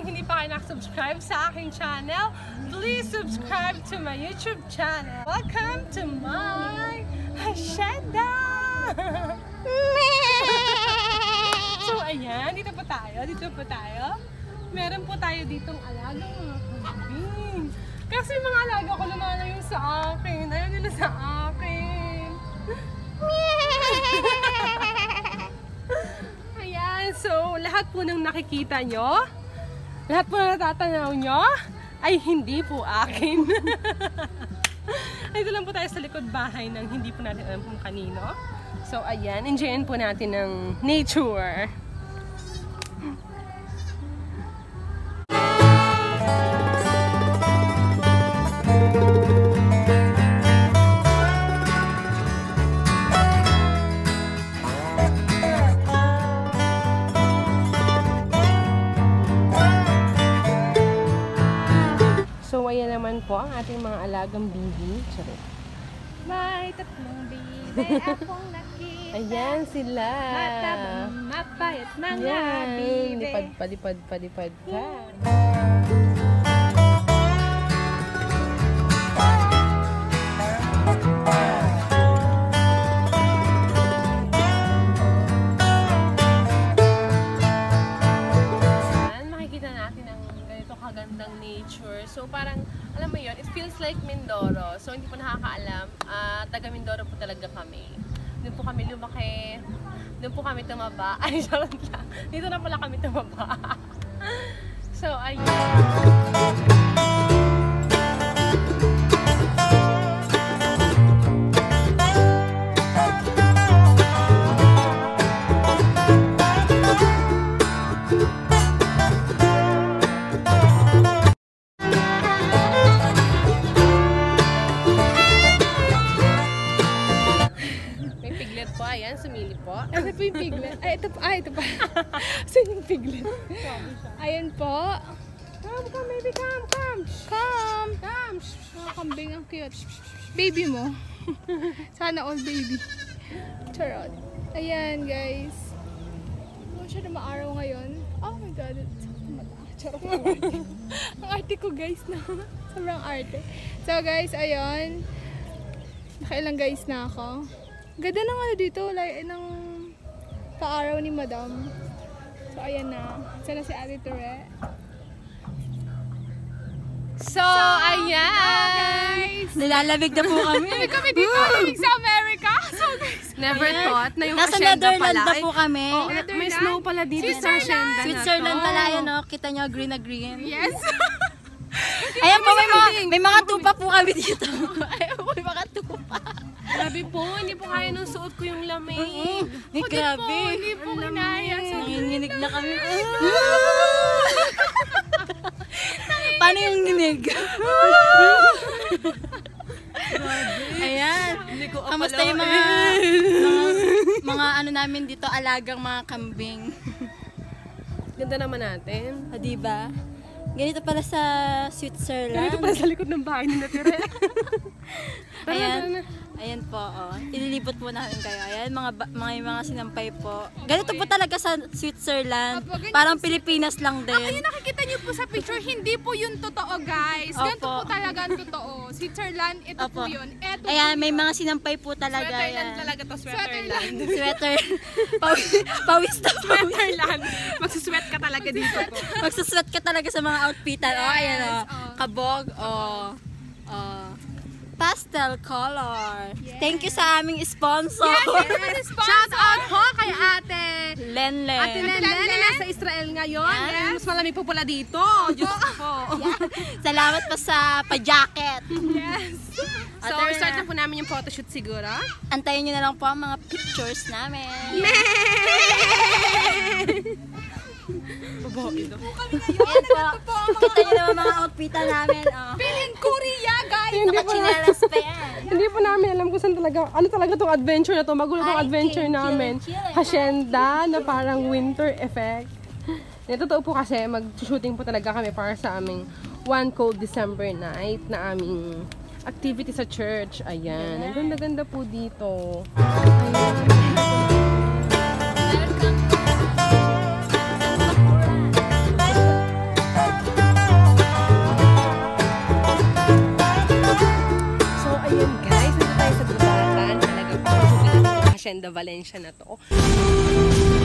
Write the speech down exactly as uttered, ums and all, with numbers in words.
kung hindi pa kayo nakasubscribe sa aking channel, please subscribe to my YouTube channel. Welcome to my hacienda! So ayan, dito po tayo, dito po tayo. Meron po tayo ditong alaga mga kambing. Kasi mga alaga ko lumalayo sa akin. Ayaw nila sa akin. Ayan, so lahat po ng nakikita nyo, lahat po na natatanaw nyo, ay hindi po akin. Ito lang po tayo sa likod bahay ng hindi po natin alam kung kanino. So ayan, enjoyin po natin ng nature. So, ayan naman po ang ating mga alagang bibi. Sorry. May tatlong bibi akong nakita. Ayan sila. Matabang, mapayat mga Ayan. bibi. Lipad pa, lipad pa, lipad pa. Kagandang nature. So parang, alam mo yun, it feels like Mindoro. So hindi po nakakaalam, uh, taga Mindoro po talaga kami. Doon po kami lumaki, doon po kami tumaba. Ay, charot lang. Dito na pala kami tumaba. So, ayun. Ayan, sumili po. Ano po yung piglet? Ay, ito pa. Ay, ito pa. Saan yung piglet? Ayan po. Come, come, baby, come, come. Come. Come. Mga kambing, ang cute. Baby mo. Sana all baby. Charot. Ayan, guys. Oh, siya na maaraw ngayon. Oh my God. Charot. Ang arte ko, guys, na. Sobrang arte. So, guys, ayun. Nakailang guys na ako. Ganda ng ano dito, like, ng paaraw ni Madam. So, ayan na. Sana si Ate Ture. So, so ayan! Guys! Nilalamig na po kami. Lamig kami dito, lamig sa America. So, guys, never ayan. Thought na yung nasa hacienda Netherlands pala. na po kami. Oh, may snow pala dito sa hacienda. Switzerland pala yun, no? Kita nyo, green na green. Yes! Ayan po, may mga, may mga tupa po kami dito. Ayan po, may mga tupa. Grabe po, hindi po kaya nung suot ko yung lamig. Uh-uh. Ay, grabe. Po, hindi po kinaya. Nanginginig na kami. Paano yung nginig? Ayan. Kamusta yung mga, mga, mga ano namin dito, alagang mga kambing. Ganda naman natin. O, diba? Ganito pala sa Switzerland. Ganito pala sa likod ng bahay ni Natire. Ayan. Ayan po, oh. Ililibot po natin kayo. Ayan, mga, mga, mga sinampay po. Ganito po talaga sa Switzerland. Opo, parang Pilipinas lang din. Ang yung nakikita niyo po sa picture, hindi po yun totoo, guys. Ganito po talaga ang totoo. Switzerland, ito Opo. po yun. Ito ayan, po may yun. mga sinampay po talaga. Sweaterland talaga to, Sweaterland. Sweater. Pawis, pawis na pawis. Sweaterland. Magsusweat ka talaga dito po. Magsusweat ka talaga sa mga outfitan. Yes, oh, ayan, oh. oh. Kabog, oh. Oh. Pastel color. Yes. Thank you sa aming sponsor. Yes, sponsor. Shout out po kay Ate Lenlen. Ate Lenlen na nasa Israel ngayon. Yes. Mas malamig po pala dito. Diyos ko. Yeah. Salamat pa sa pa-jacket. Yes. So, start na po namin yung photoshoot siguro. Antayin nyo na lang po ang mga pictures namin. Babae daw. Ayan po. Kita nyo naman mga outfitan namin. Oh. Feeling Korea, guys. Nakachinelas pa yan. Hindi po namin alam kung saan talaga, ano talaga tong adventure na to. Magulo tong Ay, adventure chill, namin. chill, chill. Hacienda na parang winter effect. Totoo po kasi mag-shooting po talaga kami para sa aming one cold December night na aming activity sa church. Ayan. Ang ganda-ganda po dito. Ayan. na Valencia na to.